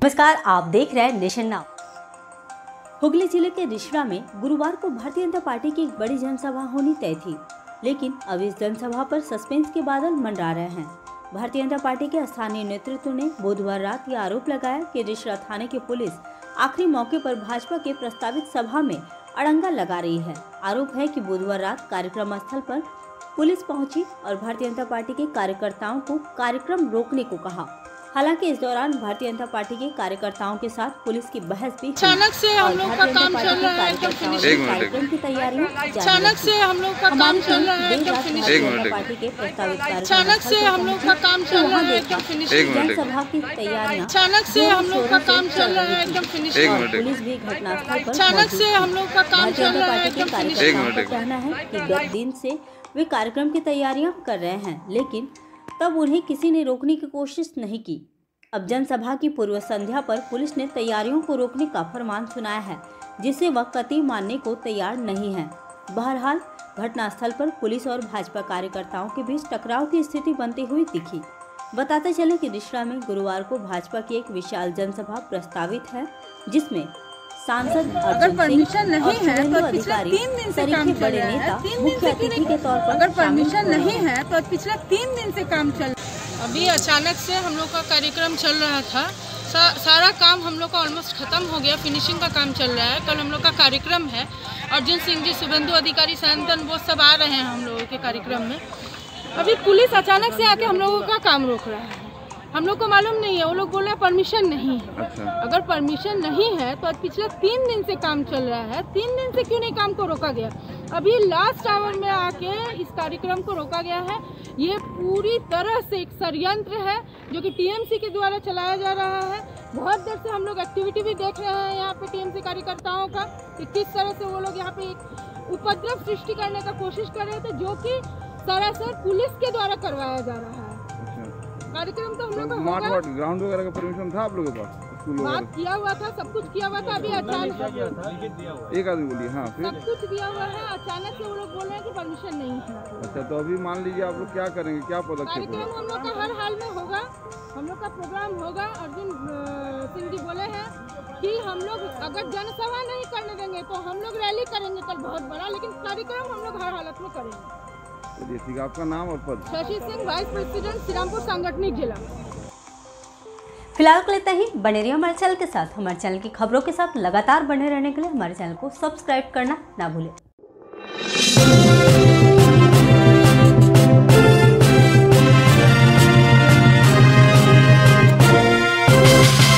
नमस्कार, आप देख रहे हैं नेशन नाउ। हुगली जिले के रिषड़ा में गुरुवार को भारतीय जनता पार्टी की एक बड़ी जनसभा होनी तय थी, लेकिन अब इस जनसभा पर सस्पेंस के बादल मंडरा रहे हैं। भारतीय जनता पार्टी के स्थानीय नेतृत्व ने बुधवार रात यह आरोप लगाया कि रिषड़ा थाने की पुलिस आखिरी मौके पर भाजपा के प्रस्तावित सभा में अड़ंगा लगा रही है। आरोप है कि बुधवार रात कार्यक्रम स्थल पर पुलिस पहुंची और भारतीय जनता पार्टी के कार्यकर्ताओं को कार्यक्रम रोकने को कहा। हालांकि इस दौरान भारतीय जनता पार्टी के कार्यकर्ताओं के साथ पुलिस की बहस भी अचानक से हम लोग का काम चल रहा है कार्यक्रम की तैयारियां अचानक से हम लोग का काम चल रहा है पार्टी के प्रस्तावित अचानक से हम लोग का काम चल रहा है जनसभा की तैयारियां अचानक से हम लोग का काम चल रहा है एकदम फिनिश। पुलिस भी घटनास्थल पर अचानक से हम लोग का काम चल रहा है एकदम फिनिश। कहना है कि गत दिन से वे कार्यक्रम की तैयारियां कर रहे हैं, लेकिन तब उन्हें किसी ने रोकने की कोशिश नहीं की। अब जनसभा की पूर्व संध्या पर पुलिस ने तैयारियों को रोकने का फरमान सुनाया है, जिसे वह कतई मानने को तैयार नहीं है। बहरहाल घटनास्थल पर पुलिस और भाजपा कार्यकर्ताओं के बीच टकराव की स्थिति बनती हुई दिखी। बताते चले कि रिषड़ा में गुरुवार को भाजपा की एक विशाल जनसभा प्रस्तावित है, जिसमें सांसद अगर परमिशन नहीं है तो पिछले 3 दिन से काम चल रहा है। मुख्य अतिथि के तौर पर अगर परमिशन नहीं है तो पिछले 3 दिन से काम चल। अभी अचानक से हम लोग का कार्यक्रम चल रहा था, सारा काम हम लोग का ऑलमोस्ट खत्म हो गया, फिनिशिंग का काम चल रहा है। कल हम लोग का कार्यक्रम है, अर्जुन सिंह जी, शुभेंदु अधिकारी, सैंतन, वो सब आ रहे हैं हम लोगों के कार्यक्रम में। अभी पुलिस अचानक से आके हम लोगों का काम रोक रहा है। हम लोग को मालूम नहीं है, वो लोग बोल रहे हैं परमिशन नहीं है। अच्छा। अगर परमिशन नहीं है तो पिछले 3 दिन से काम चल रहा है, 3 दिन से क्यों नहीं काम को रोका गया? अभी लास्ट आवर में आके इस कार्यक्रम को रोका गया है। ये पूरी तरह से एक षड्यंत्र है जो कि टीएमसी के द्वारा चलाया जा रहा है। बहुत देर से हम लोग एक्टिविटी भी देख रहे हैं यहाँ पे टीएमसी कार्यकर्ताओं का, कि किस तरह से वो लोग यहाँ पे एक उपद्रव सृष्टि करने का कोशिश कर रहे थे, जो कि सरासर पुलिस के द्वारा करवाया जा रहा है। कार्यक्रम तो हम लोग का ग्राउंड वगैरह का परमिशन था आप लोगों के पास? बात किया हुआ था, सब कुछ किया हुआ था। अभी अचानक एक आदमी बोलिए, हाँ फिर सब कुछ दिया हुआ है, अचानक से वो लोग बोल रहे हैं कि परमिशन नहीं है। अच्छा, तो अभी मान लीजिए आप लोग क्या करेंगे, क्या पदक्षेप? कार्यक्रम हम लोग का हर हाल में होगा, हम लोग का प्रोग्राम होगा। अर्जुन सिंह जी बोले हैं कि हम लोग अगर जनसभा नहीं करने देंगे तो हम लोग रैली करेंगे कल बहुत बड़ा, लेकिन कार्यक्रम हम लोग हर हालत में करेंगे। ठीक है, आपका नाम और पद? शशि सिंह, वाइस प्रेसिडेंट, श्रीरामपुर सांगठनिक जिला। फिलहाल को लेते ही बने रहिए हमारे चैनल के साथ। हमारे चैनल की खबरों के साथ लगातार बने रहने के लिए हमारे चैनल को सब्सक्राइब करना ना भूलें।